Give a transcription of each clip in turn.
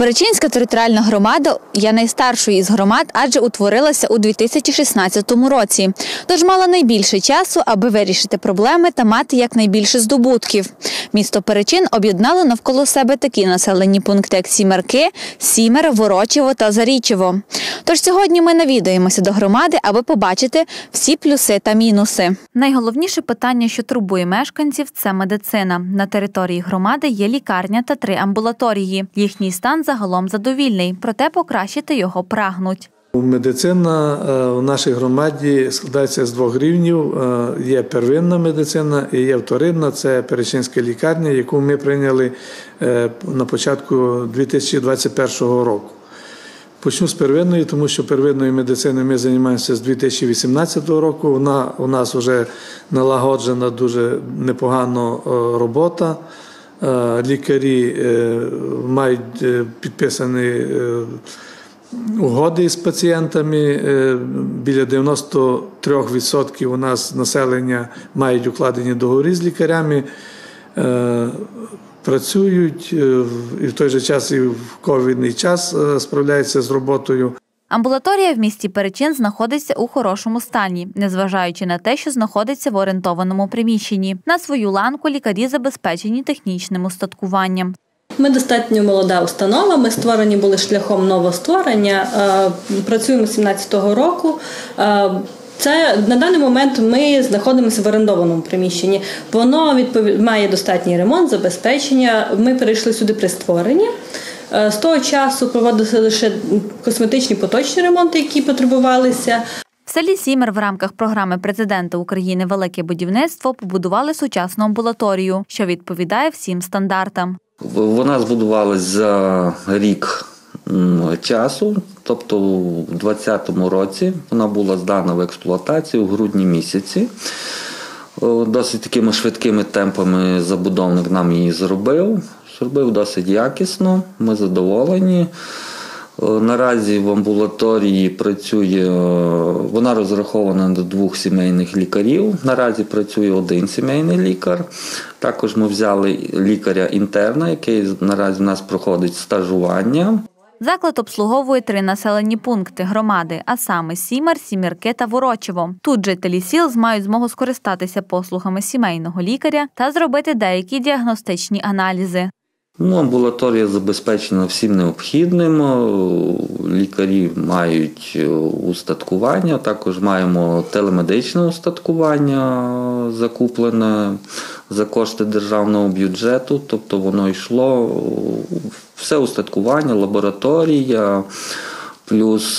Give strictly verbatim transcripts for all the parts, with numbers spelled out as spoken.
Перечинська територіальна громада є найстаршою із громад, адже утворилася у дві тисячі шістнадцятому році. Тож мала найбільше часу, аби вирішити проблеми та мати якнайбільше здобутків. Місто Перечин об'єднало навколо себе такі населені пункти, як Сімерки, Сімер, Ворочево та Зарічево. Тож сьогодні ми навідаємося до громади, аби побачити всі плюси та мінуси. Найголовніше питання, що турбує мешканців – це медицина. На території громади є лікарня та три амбулаторії. Їхній стан загалом задовільний, проте покращити його прагнуть. Медицина в нашій громаді складається з двох рівнів. Є первинна медицина і є вторинна. Це Перечинська лікарня, яку ми прийняли на початку дві тисячі двадцять першого року. Почну з первинної, тому що первинною медициною ми займаємося з дві тисячі вісімнадцятого року. Вона у нас вже налагоджена дуже непогано робота. Лікарі мають підписані угоди з пацієнтами. Біля дев'яносто три відсотки у нас населення мають укладені договори з лікарями. Працюють і в той же час, і в ковідний час справляються з роботою. Амбулаторія в місті Перечин знаходиться у хорошому стані, незважаючи на те, що знаходиться в орендованому приміщенні. На свою ланку лікарі забезпечені технічним устаткуванням. Ми достатньо молода установа, ми створені були шляхом новостворення, працюємо з сімнадцятого року. Це, на даний момент ми знаходимося в орендованому приміщенні. Воно відповід... має достатній ремонт, забезпечення. Ми перейшли сюди при створенні. З того часу проводилися лише косметичні поточні ремонти, які потребувалися. В селі Сімер в рамках програми президента України «Велике будівництво» побудували сучасну амбулаторію, що відповідає всім стандартам. Вона збудувалась за рік часу, тобто у двадцятому році вона була здана в експлуатацію у грудні місяці. Досить такими швидкими темпами забудовник нам її зробив. Зробив досить якісно, ми задоволені. Наразі в амбулаторії працює, вона розрахована до двох сімейних лікарів. Наразі працює один сімейний лікар. Також ми взяли лікаря-інтерна, який наразі в нас проходить стажування. Заклад обслуговує три населені пункти громади, а саме Сімер, Сімерки та Ворочево. Тут жителі сіл мають змогу скористатися послугами сімейного лікаря та зробити деякі діагностичні аналізи. Ну, амбулаторія забезпечена всім необхідним, лікарі мають устаткування, також маємо телемедичне устаткування закуплене за кошти державного бюджету, тобто воно йшло, все устаткування, лабораторія, плюс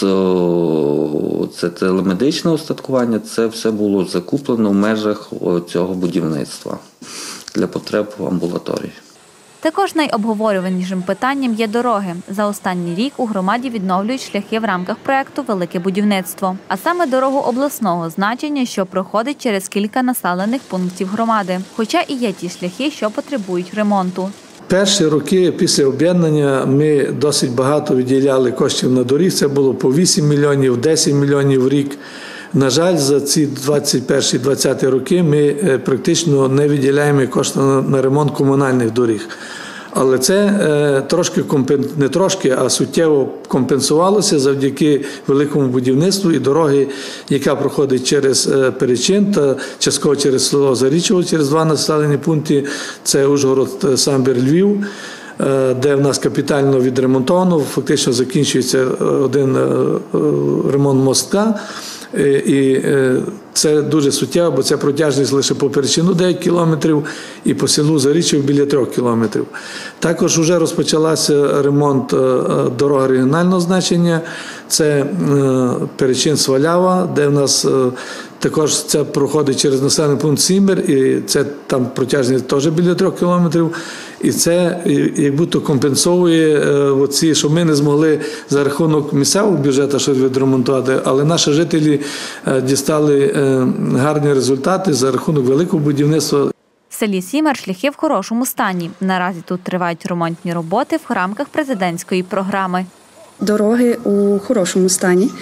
це телемедичне устаткування, це все було закуплено в межах цього будівництва для потреб амбулаторії. Також найобговорюванішим питанням є дороги. За останній рік у громаді відновлюють шляхи в рамках проєкту «Велике будівництво», а саме дорогу обласного значення, що проходить через кілька населених пунктів громади. Хоча і є ті шляхи, що потребують ремонту. Перші роки після об'єднання ми досить багато виділяли коштів на доріг. Це було по вісім мільйонів, десять мільйонів в рік. На жаль, за ці двадцять перший - двадцятий роки ми практично не виділяємо кошти на ремонт комунальних доріг. Але це трошки, не трошки, а суттєво компенсувалося завдяки великому будівництву і дороги, яка проходить через Перечин та частково через село Зарічево, через два населені пункти. Це Ужгород, Самбір, Львів, де в нас капітально відремонтовано, фактично закінчується один ремонт мостка. І це дуже суттєво, бо це протяжність лише по Перечину дев'ять кілометрів і по селу Зарічево біля трьох кілометрів. Також вже розпочався ремонт дороги регіонального значення. Це Перечин-Свалява, де в нас також це проходить через населений пункт Сімер, і це там протяжність теж біля трьох кілометрів. І це як будто компенсує оці, що ми не змогли за рахунок місцевого бюджету щось відремонтувати, але наші жителі дістали гарні результати за рахунок великого будівництва. В селі Сімер шляхи в хорошому стані. Наразі тут тривають ремонтні роботи в рамках президентської програми. Дороги у хорошому стані.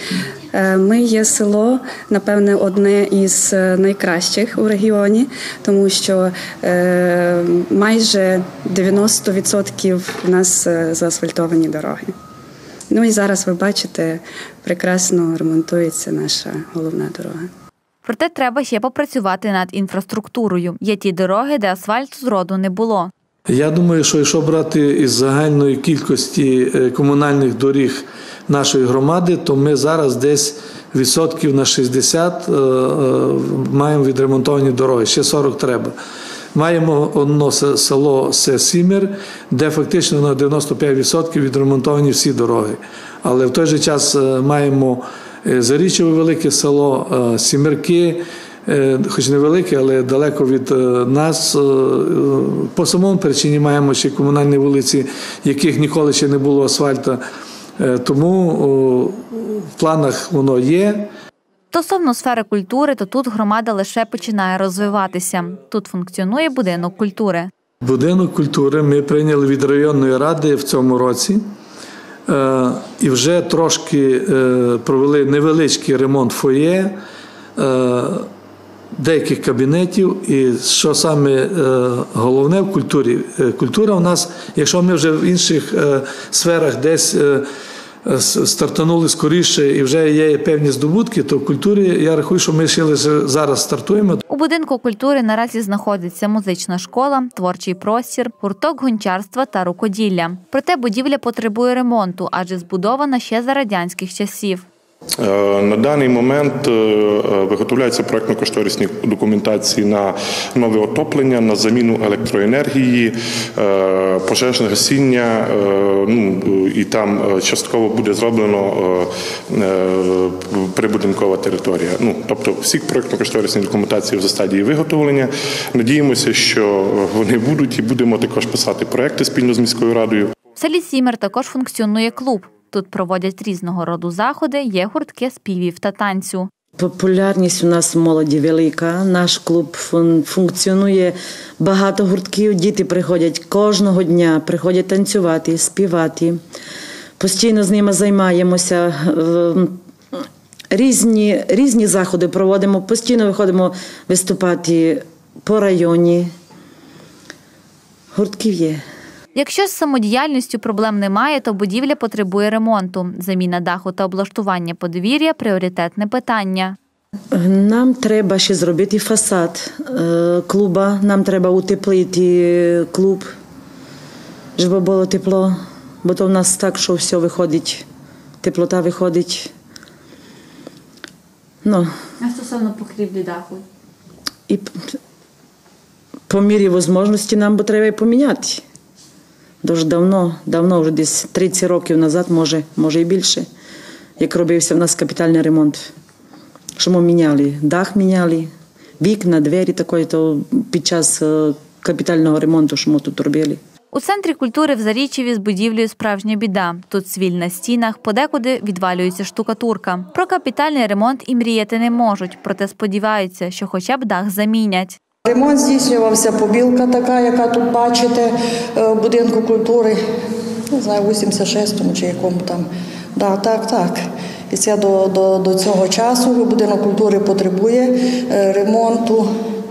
Ми є село, напевне, одне із найкращих у регіоні, тому що майже дев'яносто відсотків у нас заасфальтовані дороги. Ну і зараз ви бачите, прекрасно ремонтується наша головна дорога. Проте треба ще попрацювати над інфраструктурою. Є ті дороги, де асфальту зроду не було. Я думаю, що якщо брати із загальної кількості комунальних доріг нашої громади, то ми зараз десь відсотків на шістдесят маємо відремонтовані дороги, ще сорок треба. Маємо одне село Сімер, де фактично на дев'яносто п'ять відсотків відремонтовані всі дороги. Але в той же час маємо Зарічеве велике село, Сімерки, хоч невелике, але далеко від нас. По самому причині маємо ще комунальні вулиці, яких ніколи ще не було асфальту. Тому в планах воно є. Стосовно сфери культури, то тут громада лише починає розвиватися. Тут функціонує будинок культури. Будинок культури ми прийняли від районної ради в цьому році. І вже трошки провели невеличкий ремонт фоє, деяких кабінетів. І що саме головне в культурі? Культура у нас, якщо ми вже в інших сферах десь стартанули скоріше і вже є певні здобутки, то в культурі я рахую, що ми ще лише зараз стартуємо. У будинку культури наразі знаходиться музична школа, творчий простір, гурток гончарства та рукоділля. Проте будівля потребує ремонту, адже збудована ще за радянських часів. На даний момент виготовляються проєктно-кошторисні документації на нове отоплення, на заміну електроенергії, пожежне гасіння, ну, і там частково буде зроблено прибудинкова територія. Ну, тобто всі проєктно-кошторисні документації в стадії виготовлення. Надіємося, що вони будуть, і будемо також писати проєкти спільно з міською радою. В селі Сімер також функціонує клуб. Тут проводять різного роду заходи, є гуртки співів та танцю. Популярність у нас в молоді велика. Наш клуб функціонує, багато гуртків. Діти приходять кожного дня, приходять танцювати, співати. Постійно з ними займаємося. Різні, різні заходи проводимо, постійно виходимо виступати по районі. Гуртків є. Якщо з самодіяльністю проблем немає, то будівля потребує ремонту. Заміна даху та облаштування подвір'я – пріоритетне питання. Нам треба ще зробити фасад клуба, нам треба утеплити клуб, щоб було тепло. Бо то в нас так, що все виходить, теплота виходить. Ну, а стосовно покрівлі даху? І по мірі можливості нам бо треба і поміняти. Дуже давно, давно, вже десь тридцять років назад, може, може і більше, як робився в нас капітальний ремонт. Що ми міняли, дах міняли, вікна, двері такої, то під час капітального ремонту, що ми тут робили. У центрі культури в Зарічеві з будівлею справжня біда. Тут свіль на стінах, подекуди відвалюється штукатурка. Про капітальний ремонт і мріяти не можуть, проте сподіваються, що хоча б дах замінять. Ремонт здійснювався, побілка така, яка тут бачите, в будинку культури, не знаю, у вісімдесят шостому чи якому там. Да, так, так. І це до, до, до цього часу будинок культури потребує ремонту.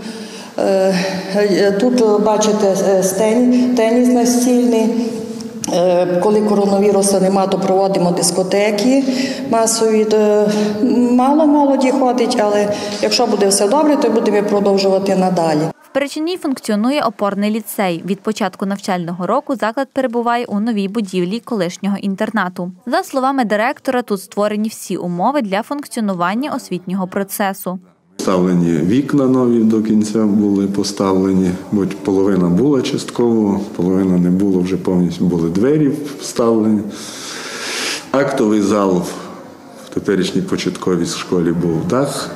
Тут бачите стень, теніс настільний. Коли коронавірусу нема, то проводимо дискотеки масові. Мало молоді ходить, але якщо буде все добре, то будемо продовжувати надалі. В Перечині функціонує опорний ліцей. Від початку навчального року заклад перебуває у новій будівлі колишнього інтернату. За словами директора, тут створені всі умови для функціонування освітнього процесу. Поставлені вікна нові до кінця були поставлені, бо половина була частково, половина не було, вже повністю були двері вставлені. Актовий зал в теперішній початковій школі був дах,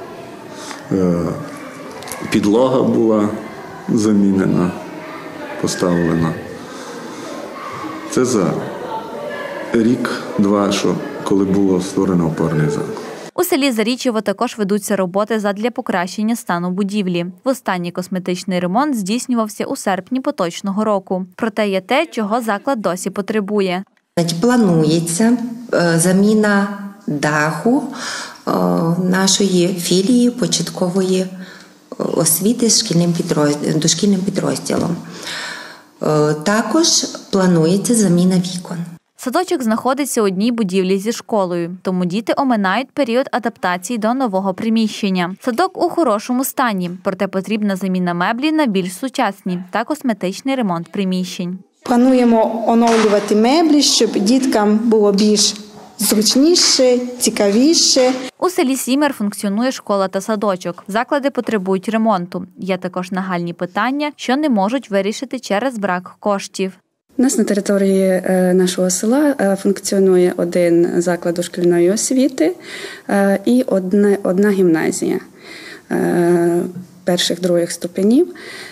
підлога була замінена, поставлена. Це за рік-два, що коли було створено опорний заклад. У селі Зарічево також ведуться роботи задля покращення стану будівлі. Востанній косметичний ремонт здійснювався у серпні поточного року. Проте є те, чого заклад досі потребує. Планується заміна даху нашої філії початкової освіти з шкільним підрозділом, дошкільним підрозділом. Також планується заміна вікон. Садочок знаходиться у одній будівлі зі школою, тому діти оминають період адаптації до нового приміщення. Садок у хорошому стані, проте потрібна заміна меблі на більш сучасні та косметичний ремонт приміщень. Плануємо оновлювати меблі, щоб діткам було більш зручніше, цікавіше. У селі Сімер функціонує школа та садочок. Заклади потребують ремонту. Є також нагальні питання, що не можуть вирішити через брак коштів. У нас на території нашого села функціонує один заклад дошкільної освіти і одна, одна гімназія перших, других ступенів.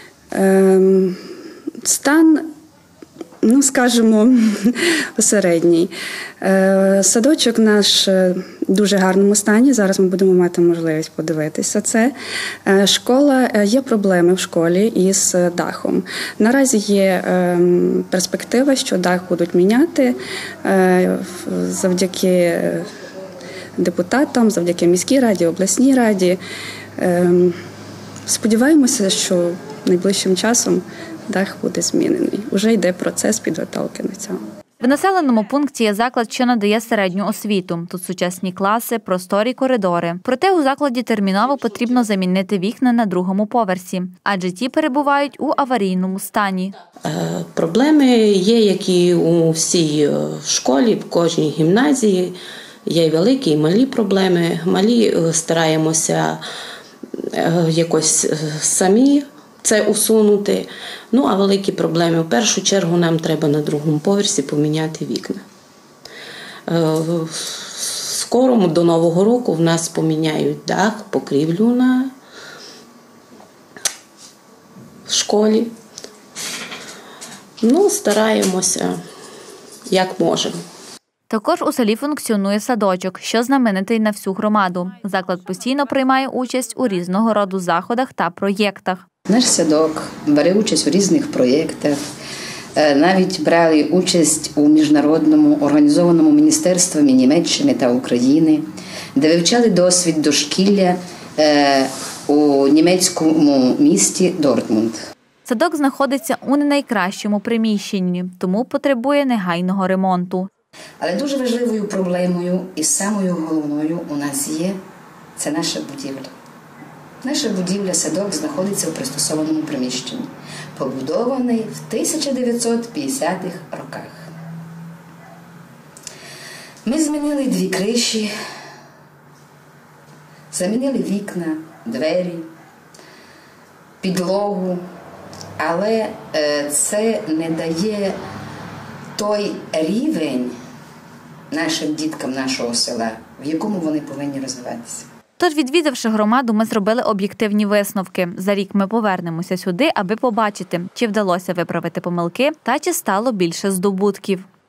Стан, ну, скажімо, середній. Садочок наш в дуже гарному стані. Зараз ми будемо мати можливість подивитися це. Школа, є проблеми в школі із дахом. Наразі є перспектива, що дах будуть міняти завдяки депутатам, завдяки міській раді, обласній раді. Сподіваємося, що найближчим часом дах буде змінений. Уже йде процес підготовки на цього. В населеному пункті є заклад, що надає середню освіту. Тут сучасні класи, просторі коридори. Проте у закладі терміново потрібно замінити вікна на другому поверсі, адже ті перебувають у аварійному стані. Проблеми є, як і у всій школі, в кожній гімназії. Є і великі, і малі проблеми. Малі стараємося якось самі це усунути. Ну, а великі проблеми. В першу чергу нам треба на другому поверсі поміняти вікна. Скоро, до Нового року, в нас поміняють дах, покрівлю на школі. Ну, стараємося, як можемо. Також у селі функціонує садочок, що знаменитий на всю громаду. Заклад постійно приймає участь у різного роду заходах та проєктах. Наш садок бере участь у різних проєктах, навіть брали участь у міжнародному організованому міністерстві Німеччини та України, де вивчали досвід дошкілля у німецькому місті Дортмунд. Садок знаходиться у не найкращому приміщенні, тому потребує негайного ремонту. Але дуже важливою проблемою і самою головною у нас є – це наша будівля. Наша будівля, садок, знаходиться у пристосованому приміщенні, побудований в тисяча дев'ятсот п'ятдесятих роках. Ми змінили дві криші, замінили вікна, двері, підлогу, але це не дає той рівень нашим діткам нашого села, в якому вони повинні розвиватися. Тож, відвідавши громаду, ми зробили об'єктивні висновки. За рік ми повернемося сюди, аби побачити, чи вдалося виправити помилки та чи стало більше здобутків.